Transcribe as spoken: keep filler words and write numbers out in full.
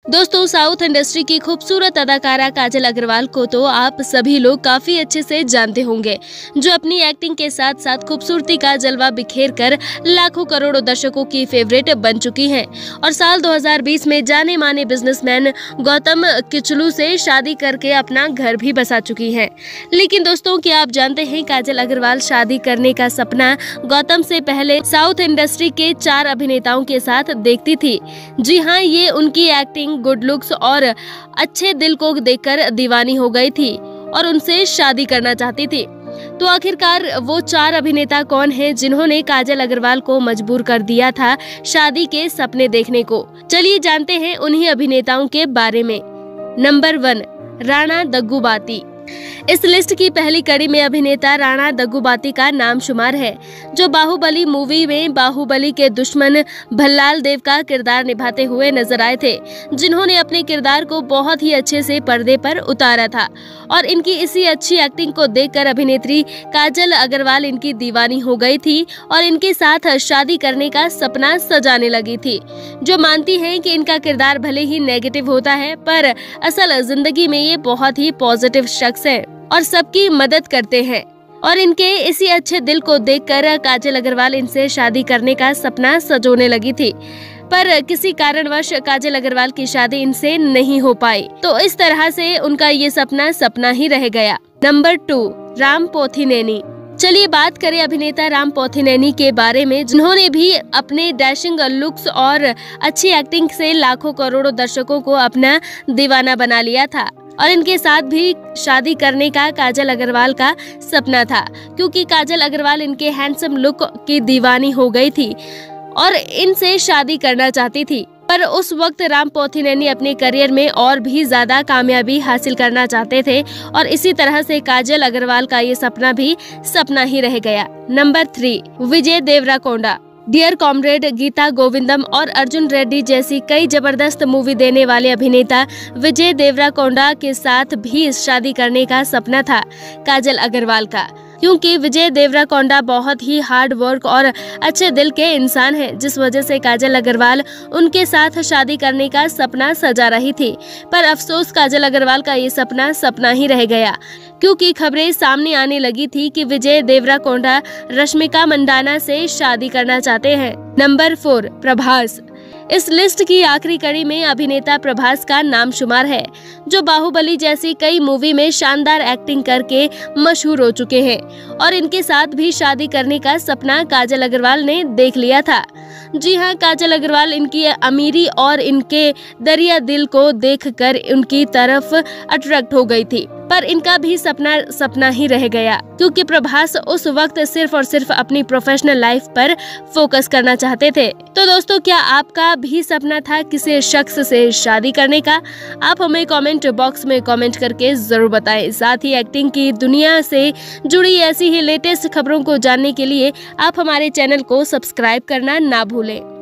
दोस्तों, south industry की खूबसूरत अदाकारा काजल अग्रवाल को तो आप सभी लोग काफी अच्छे से जानते होंगे, जो अपनी एक्टिंग के साथ साथ खूबसूरती का जलवा बिखेर कर लाखों करोड़ों दर्शकों की फेवरेट बन चुकी हैं और साल दो हज़ार बीस में जाने माने बिजनेसमैन गौतम किचलू से शादी करके अपना घर भी बसा चुकी हैं। लेकिन दोस्तों, क्या आप जानते हैं काजल अग्रवाल शादी करने का सपना गौतम से पहले साउथ इंडस्ट्री के चार अभिनेताओं के साथ देखती थी। जी हाँ, ये उनकी एक्टिंग, गुड लुक्स और अच्छे दिल को देखकर दीवानी हो गई थी और उनसे शादी करना चाहती थी। तो आखिरकार वो चार अभिनेता कौन हैं जिन्होंने काजल अग्रवाल को मजबूर कर दिया था शादी के सपने देखने को? चलिए जानते हैं उन्हीं अभिनेताओं के बारे में। Number one, Rana Daggubati. इस लिस्ट की पहली कड़ी में अभिनेता राणा दग्गुबाती का नाम शुमार है, जो बाहुबली मूवी में बाहुबली के दुश्मन भल्लाल देव का किरदार निभाते हुए नजर आए थे, जिन्होंने अपने किरदार को बहुत ही अच्छे से पर्दे पर उतारा था और इनकी इसी अच्छी एक्टिंग को देखकर अभिनेत्री काजल अग्रवाल इनकी दीवानी हो गई थी और इनके साथ शादी करने का सपना सजाने लगी थी। जो मानती हैं कि इनका किरदार भले ही नेगेटिव होता है, पर असल जिंदगी में ये बहुत ही पॉजिटिव शख्स है और सबकी मदद करते हैं और इनके इसी अच्छे दिल को देखकर काजल अग्रवाल इनसे शादी करने का सपना सजोने लगी थी, पर किसी कारणवश काजल अग्रवाल की शादी इनसे नहीं हो पाई। तो इस तरह से उनका ये सपना सपना ही रह गया। Number two, Ram Pothineni. चलिए बात करें अभिनेता राम पोथिनेनी के बारे में, जिन्होंने भी अपने डैशिंग लुक्स और अच्छी एक्टिंग से लाखों करोड़ों दर्शकों को अपना दीवाना बना लिया था और इनके साथ भी शादी करने का काजल अग्रवाल का सपना था, क्योंकि काजल अग्रवाल इनके हैंडसम लुक की दीवानी हो गई थी और इनसे शादी करना चाहती थी। पर उस वक्त राम पोथिनेनी अपने करियर में और भी ज्यादा कामयाबी हासिल करना चाहते थे और इसी तरह से काजल अग्रवाल का ये सपना भी सपना ही रह गया। Number three, Vijay Deverakonda. Dear comrade, Geetha Govindam और अर्जुन रेड्डी जैसी कई जबरदस्त मूवी देने वाले अभिनेता विजय देवराकोंडा के साथ भी शादी करने का सपना था काजल अग्रवाल का, क्योंकि विजय देवराकोंडा बहुत ही हार्ड वर्क और अच्छे दिल के इंसान हैं, जिस वजह से काजल अग्रवाल उनके साथ शादी करने का सपना सजा रही थी। पर अफसोस, काजल अग्रवाल का ये सपना सपना ही रह गया, क्योंकि खबरें सामने आने लगी थी कि विजय देवराकोंडा रश्मिका मंदाना से शादी करना चाहते हैं। Number four, Prabhas. इस लिस्ट की आखिरी कड़ी में अभिनेता प्रभास का नाम शुमार है, जो बाहुबली जैसी कई मूवी में शानदार एक्टिंग करके मशहूर हो चुके हैं और इनके साथ भी शादी करने का सपना काजल अग्रवाल ने देख लिया था। जी हाँ, काजल अग्रवाल इनकी अमीरी और इनके दरिया दिल को देखकर उनकी तरफ अट्रैक्ट हो गई थी, पर इनका भी सपना सपना ही रह गया, क्योंकि प्रभास उस वक्त सिर्फ और सिर्फ अपनी प्रोफेशनल लाइफ पर फोकस करना चाहते थे। तो दोस्तों, क्या आपका भी सपना था किसी शख्स से शादी करने का? आप हमें कमेंट बॉक्स में कमेंट करके जरूर बताएं। साथ ही एक्टिंग की दुनिया से जुड़ी ऐसी ही लेटेस्ट खबरों को जानने के लिए आप हमारे चैनल को सब्सक्राइब करना ना भूलें।